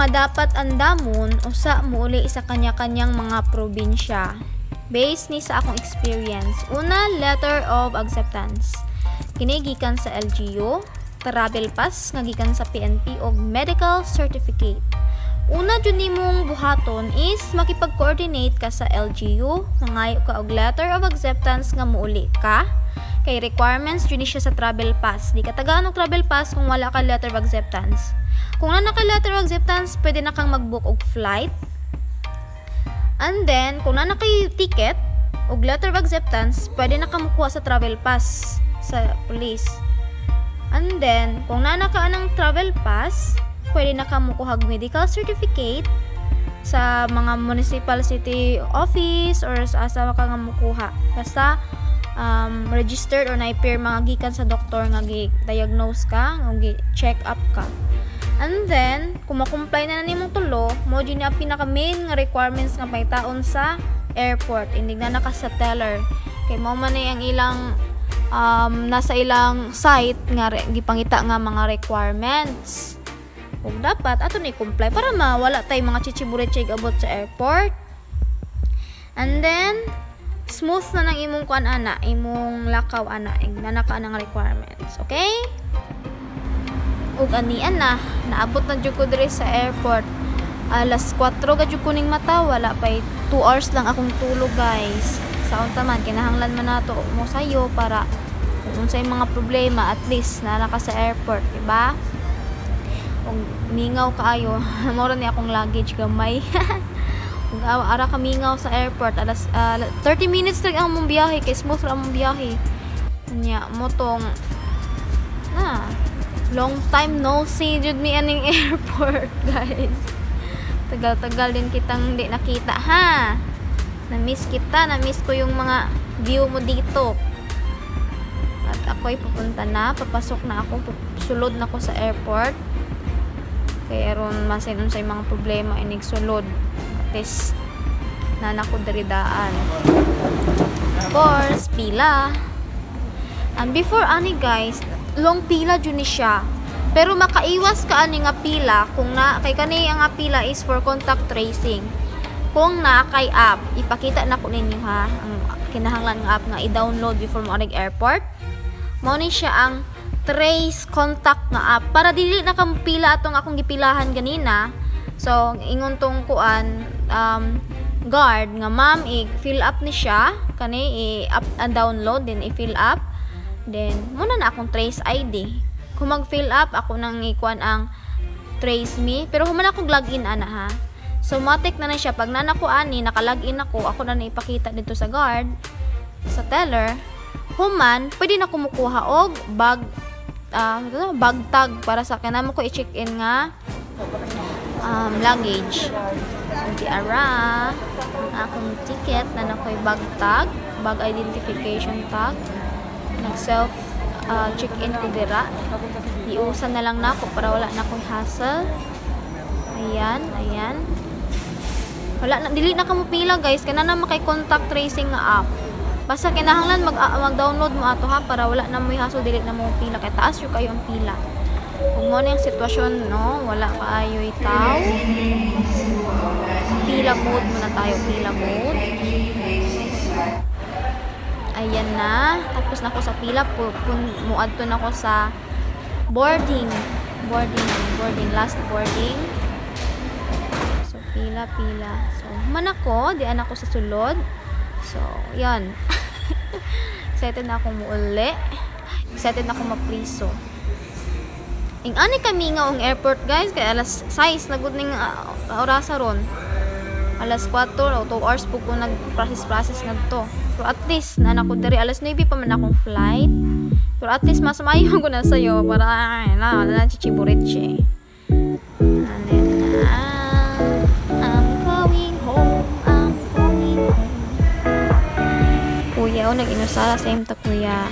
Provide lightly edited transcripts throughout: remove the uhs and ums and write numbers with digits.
nga dapat andamon usa muuli sa kanya-kanyang mga probinsya. Based ni sa akong experience. Una, letter of acceptance. Kini gikan sa LGU, travel pass nga gikan sa PNP og medical certificate. Una jud nimong buhaton is makipag-coordinate ka sa LGU, mangayo ka og letter of acceptance nga muuli ka. Kay requirements jud ni siya sa travel pass. Di ka tagaan og travel pass kung wala ka letter of acceptance. Kung na ka letter of acceptance, pwede na kang mag-book og flight. And then, kung na kay ticket o letter of acceptance, pwede na ka makuha sa travel pass sa police. And then, kung na ka ng travel pass, pwede na ka makuha medical certificate sa mga municipal city office or sa asa ka nga makuha. Basta, registered or na-pair mga gikan sa doktor nga gi-diagnose ka, o gi-check up ka. And then, kung makomply na nimong tulo, mo dyan na pinaka-main nga requirements nga paitaon sa airport. Hindi na naka sa teller. Kay mo man ang ilang nasa ilang site nga gipangita nga mga requirements. Kung dapat, ato na i-comply para mawala tayo mga chichiburetche abot sa airport. And then, smooth na nang imong kuan ana, imong lakaw ana, naka ng requirements. Okay? Ug anian na naabot na jud ko dire sa airport alas 4 ga jud kuning mata, wala pa 2 hours lang akong tulog guys. Sa unta man kinahanglan man nato mo sayo para kung unsay mga problema at least na naka sa airport, diba? Ug mingaw kaayo mora ni akong luggage gamay. Ug ara ka mingaw sa airport alas 30 minutes lang ang mong biyahe, kay smooth ra mong biyahe nya motong long time no see jud mi aning airport guys. Tagal-tagal din kitang di nakita ha. Na-miss kita, na-miss ko yung mga view mo dito. At ako'y pupunta na, papasok na ako, sulod na ako sa airport. Kaya ron masin unsay mga problema inig sulod. At least nana ko daridaan. Of course, pila. And before ani guys, long pila jud ni siya. Pero makaiwas ka ani nga pila kung na kay kani ang pila is for contact tracing. Kung na kay app, ipakita na ko ninyo ha ang kinahanglan nga app nga i-download before mo anig airport. Mao ni siya ang trace contact nga app para dili na ka pila atong akong gipilahan ganina. So ingon tong kuan guard nga ma'am i-fill up ni siya kani i-up and download din i-fill up. Then, muna na akong trace ID. Kung mag-fill up, ako nang ikuan ang trace me. Pero human akong login ana ha. So, matik na siya. Pag nanako ani, nakalogin ako na ipakita dito sa guard, sa teller. Human, pwede na kumukuha og bag tag para sa akin. Naman ko i-check-in nga luggage. Di ara, akong ticket na nakoy bag tag, bag identification tag. Nag-self check-in ko dira. Iusan na lang na ako para wala na akong hassle. Ayan. Wala na, dili na ka mo pila guys. Kaya na kay contact tracing nga app. Basta kinahanglan mag-download mo ato ha para wala na mo hassle, dili na mo pila. Kaya taas yung kayo ang pila. Kung mo na yung sitwasyon, no? Wala kaayo itaw. Pila mode muna tayo. Pila mode. Ayan na. Tapos na ako sa pila. Muadto na ako sa boarding. Last boarding. So, pila. So, man ako. Diyan ako sa sulod. So, yan. Excited na akong muuli. Excited na akong mapriso. Ani kami nga ang airport guys. Kaya alas 6 na good ning orasa ron. Alas 4 o 2 hours po ko nag-process na to. Pero at least, nanak ko dari alas 9 pa man akong flight. Pero at least, mas mayo ko na sa'yo para, wala na chichiburitche. And then, I'm going home. Kuya, nag-inusara sa imta kuya.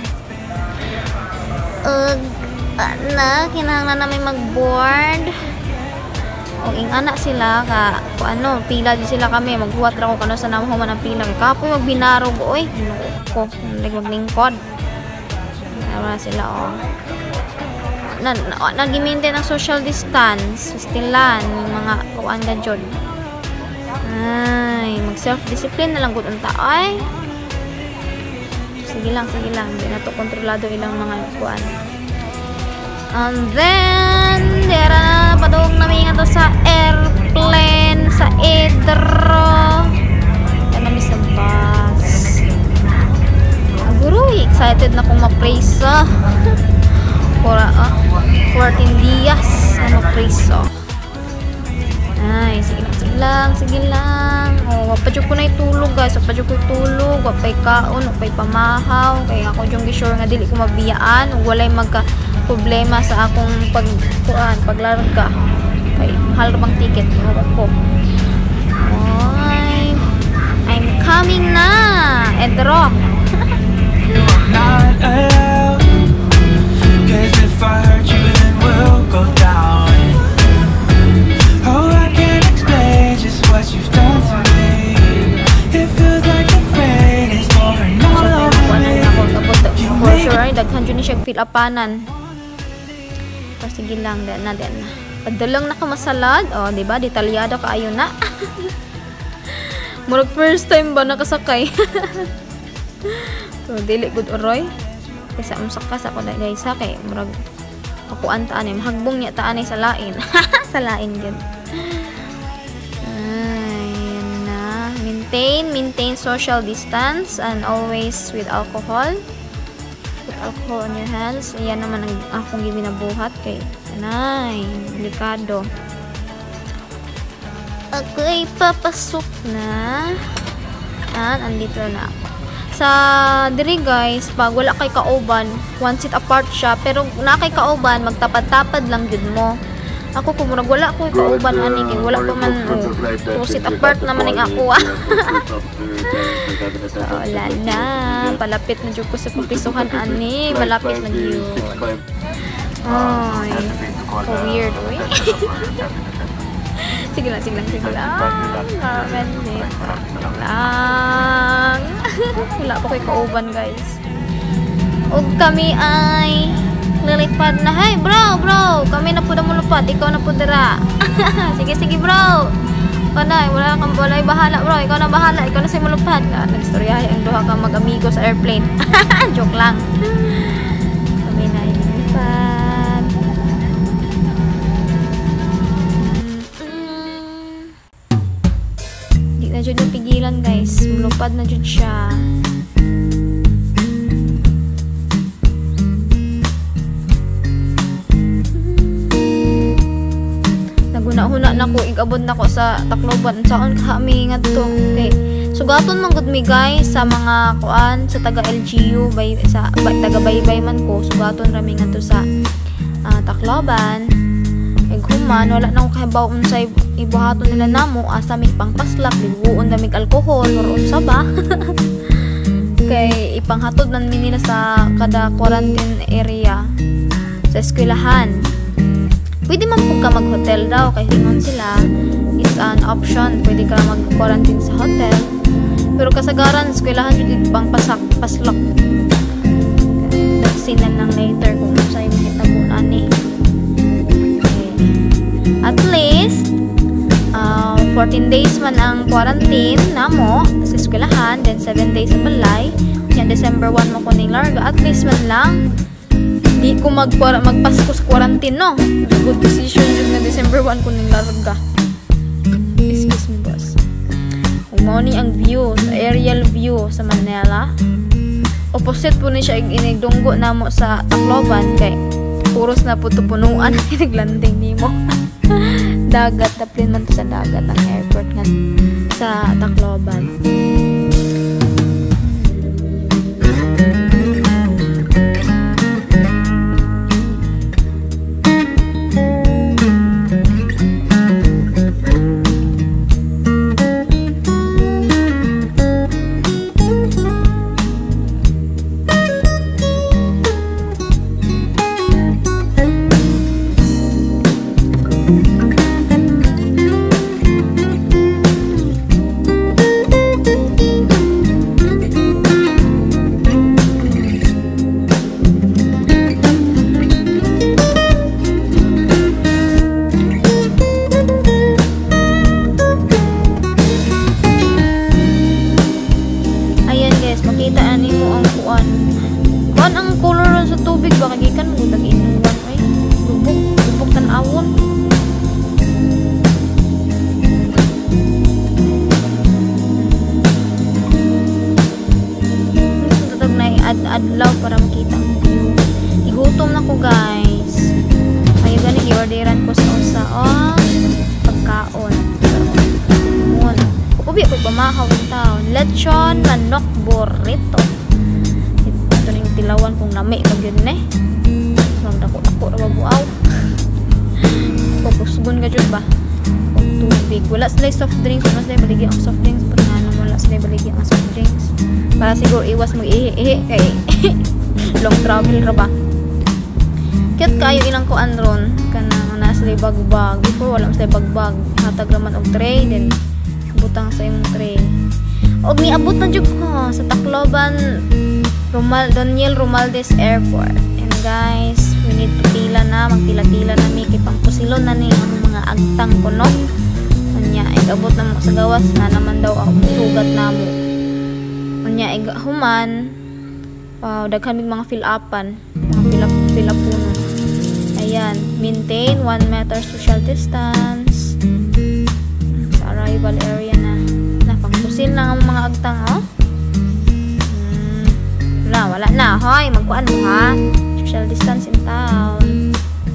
Kinahanglan namin mag-board. O anak sila ka pila di sila kami maghuwat ra ko kano sa namuhuman ang pila kapoy magbinarog oy ko maglingkod. Ara sila nag-maintain ang social distance. Stilan, yung mga kuan na dyan. Ay, mag-self-discipline na lang gud unta ay. Sige lang. Hindi na to kontrolado ilang mga kuan. And then, dera na padung namin nga to sa airplane, sa Edro. Yan namin sa bus. Guru, excited na kong ma-praise. 14 días na ma-praise. Ay, sige lang. Oh, wapadyo ko na itulog guys. Wapadyo ko itulog. Wapay kaon, wapay pamahaw. Kaya ako yung gisure nga dili ko mabiyaan. Walay magka problema sa akong paglarga. Kay mahal bang ticket ko. Ay, I'm coming na. Edro. Not allowed, 'cause if I hurt you then we'll go down. Oh, I can't explain just what you've done to me. It feels like the pain is pouring all over me. For sure, daghan dyan siya feel apanan. Sige lang, na. Padalang na ka masalad. O, diba? Detalyado ka ayon na. Murag first time ba nakasakay? So, dili good oroy. Kasi sakas ako na guys ha. Kaya murag akuan taanay. Mahagbong niya taanay sa lain. Sa lain yun. Ayan na. Maintain social distance and always with alcohol. Put alcohol on your hands. Ayan naman ang akong gibinabuhat kay anay. Delikado. Okay, papasok na. Andito na ako. Sa diri guys, pag wala kay kauban, one seat apart siya, pero na kay kauban, magtapad-tapad lang jud mo. Ako kung murag wala ko kauban ani kay wala pa man two seat apart naman ang ako. Wala na, palapit na jud ko sa pupisuhan ani, malapit na gyud. Ay, so weird oy. Sige lang. Wala pa ko'y kauban guys. Og kami ay lilipad na. Hey bro, kami na po na mulupad. Ikaw na po dira. Sige bro. Ikaw na, wala bahala bro. Ikaw na bahala, ikaw na sa mulupad. Nagstoryahe ang duha kang mag-amigo sa airplane. Joke lang. Kami na lilipad. Na jud yung pigilan guys, mulupad na jud siya. Naguna-huna na ko, igabot na ko sa Tacloban. Saan kami nga to? Okay. Sugaton man gud mi guys sa mga kuan sa taga LGU sa taga baybay man ko. Sugaton rami nga to sa Tacloban. Human, wala na akong kahibaw unsay ibuhaton nila namo asa may pangpaslak, libuon na mig alcohol or unsa ba. Kay ipanghatod man nila sa kada quarantine area sa eskwelahan. Pwede man po ka mag-hotel daw kay hingon sila is an option, pwede ka mag-quarantine sa hotel. Pero kasagaran eskwelahan jud pangpaslak. Sinan lang later kung unsay mahitabo ani. At least 14 days man ang quarantine namo sa eskwelahan, then 7 days sa balay. Yan December 1 mo ko ning larga. At least man lang di ko magpasko sa quarantine no. Good decision yun na December 1 ko ning larga. Excuse me boss. Kung mo ni ang view, aerial view sa Manila, opposite po ni siya inigdunggo namo sa Tacloban kay puros na po punuan naglanding nimo. Dagat, taplin man to sa dagat ang airport nga sa Tacloban. ba kagikan mo dag inuwan ay lubog tan-awon. Tatag na i-adlaw para makita ang view. Igutom na ko guys. Kaya gani i-orderan ko sa usa pagkaon. Mon. Ubi ko pamahaw in town. Lechon manok burrito. Ito ning tilawan kung lami pag yun eh. Nang dako-dako ra buaw. Kusgon ka jud ba? Kung tubig. Wala sila soft drinks. Wala sila baligi ang soft drinks. Pero nga naman wala sila baligi ang soft drinks. Para siguro iwas mag-ihi-ihi kay long travel ra ba? Cute kayo ilang ko andron. Kanang nasa sila bagbag. Before wala sila bagbag. Hatag naman og tray. Then butang sa imong tray. Og niabot na jud ko sa Tacloban Daniel Romualdez Airport. And guys, we need to pila na, magpila-pila na mi kay pangpusilon na ni ang mga agtang kuno. Unya igabot na mo sa gawas na naman daw ako sugat namo. Unya human daghan mig mga fill-upan, mga fill-up-puno. Ayan, maintain 1 meter social distance. Sa arrival area na. Pangpusil na ang mga agtang wala na. Hoy, magkuan mo ha. Social distance in town.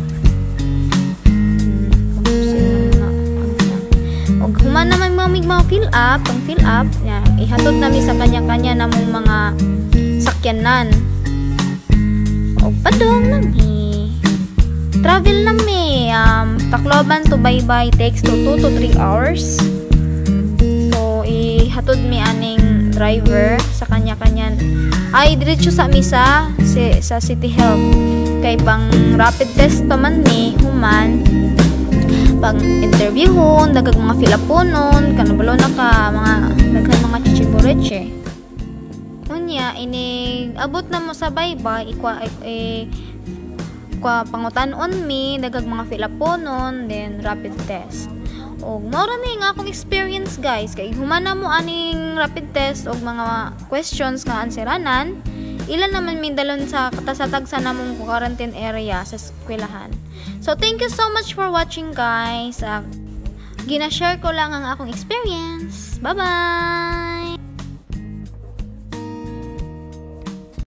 Pangpusil na mga agtang. Og human naman mga fill up, pang fill up, ihatod nami sa kanya-kanya namong mga sakyanan. Og padong nami. Travel nami. Tacloban to Baybay takes to 2 to 3 hours. So, ihatod mi aning driver sa kanya-kanyan. Ay, diretso sa misa sa City Health. Kay pang rapid test pa man ni, human. Pang interviewon, dagag mga filaponon, kanabalo na ka, daghan mga chichibureche. Unya, abot na mo sa Baybay, pangutanon mi, dagag mga filaponon, then rapid test. Og mao ra ni nga akong experience guys, kay humana mo aning rapid test og mga questions nga answeranan, ilan naman mi dalon sa katasatag sa namong quarantine area sa eskwelahan. So thank you so much for watching guys. Gina-share ko lang ang akong experience. Bye bye.